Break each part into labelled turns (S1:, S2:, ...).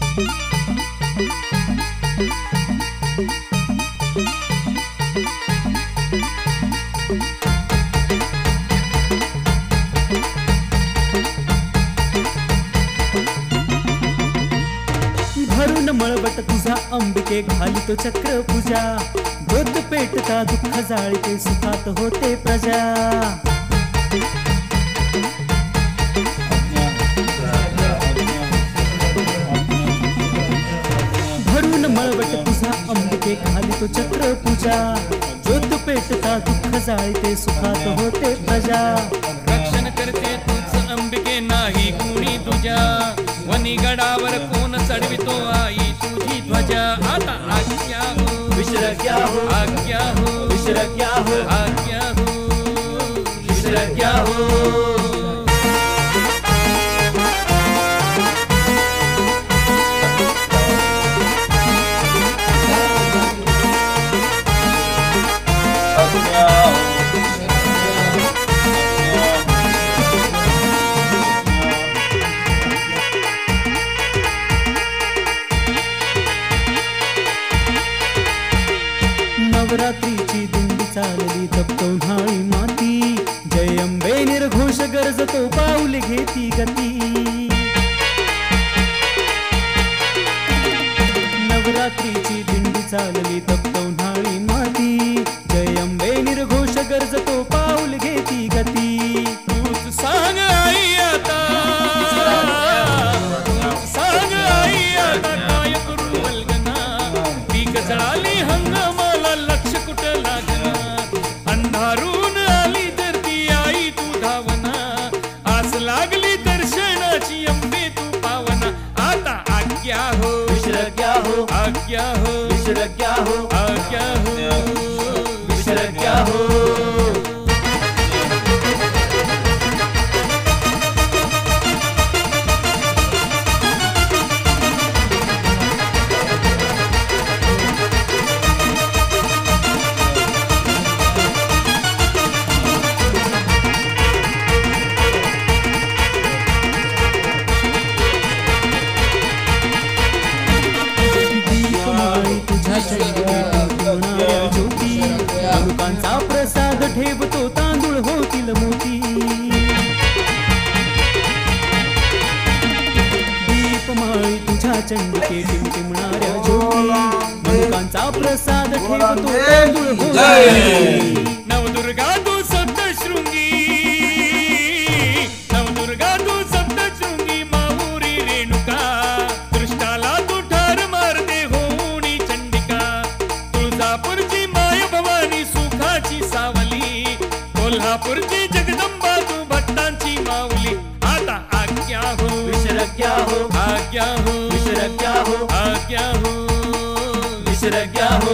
S1: भरून मळवट तुझा अंबिके घालितो चक्र पूजा, गोद पेटता दुःख जाळते सुखात होते प्रजा। भरून मळवट तुझा अंबिके घालितो चक्र पूजा, ज्योत पेटता दुःख जाळते सुखात होते प्रजा।
S2: रक्षण करते तूच अंबिके नाही कुणी तुझ्या, वनी गडावर कोण चढवितो आई तुझी ध्वजा। आता आज्ञा हो
S1: विश्रज्ञा हो,
S2: आज्ञा हो
S1: विश्रज्ञा हो,
S2: आज्ञा हो
S1: विश्रज्ञा हो। नवरात्रीची दिंडी चालली तप्तोन्हाळी माती, जय अंबे निर्घोष गरजतो पाऊल घेती गती। नवरात्रीची दिंडी चालली तप्तोन्हाळी माती, जय अंबे निर्घोष गरजतो पाऊल घेती गती।
S2: तूच सांग आई आता, सांग आई आता काय करू वल्गना, पीक जळाली हंगामाला लक्ष कुठं लागना। अंधारून आली तर ती आई तू धावना, आस लागली दर्शनाची अंबे तू पावना। आता आज्ञा हो
S1: विश्रज्ञा हो,
S2: आज्ञा हो
S1: विश्रज्ञा हो,
S2: आज्ञा हो
S1: विश्रज्ञा हो। लोकांचा प्रसाद ठेवतो तांदूळ होतील मोती। दीपमाळी तुझ्या चंडिके टिमटिमणाऱ्या ज्योती, लोकांचा प्रसाद ठेवतो तांदूळ होतील।
S2: नवदुर्गा तू सप्तशृंगी, नवदुर्गा तू सप्तशृंगी माहुरी रेणुका, दृष्टाला तू ठार मारते होऊनी चंडिका। तुळजापूरची माय भवानी सुखाची सावली, कोल्हापूरची जगदंबा तू भक्तांची माऊली। आता आज्ञा हो
S1: विश्रज्ञा हो,
S2: आज्ञा हो
S1: विश्रज्ञा हो,
S2: आज्ञा हो
S1: विश्रज्ञा हो।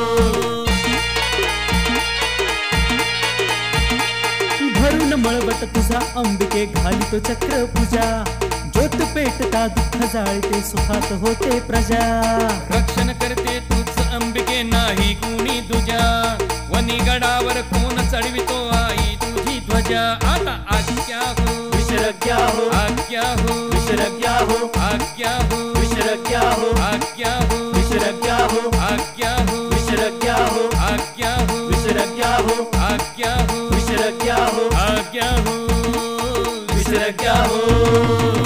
S1: भरून मळवट तुझा अंबिके घालितो चक्र पूजा, ज्योत पेटता दुःख जाळते सुखात होते प्रजा।
S2: रक्षण करते तूच अंबिके नाही कुणी तुझ्या, वनी गडावर कोण चढवितो आई तुझी ध्वजा। आता आज्ञा हो
S1: विश्रज्ञा हो,
S2: आज्ञा हो
S1: विश्रज्ञा हो,
S2: आज्ञा हो
S1: विश्रज्ञा हो,
S2: आज्ञा हो
S1: विश्रज्ञा हो,
S2: आज्ञा हो
S1: विश्रज्ञा हो,
S2: आज्ञा हो
S1: विश्रज्ञा हो,
S2: आज्ञा हो
S1: विश्रज्ञा हो,
S2: आज्ञा हो
S1: विश्रज्ञा हो।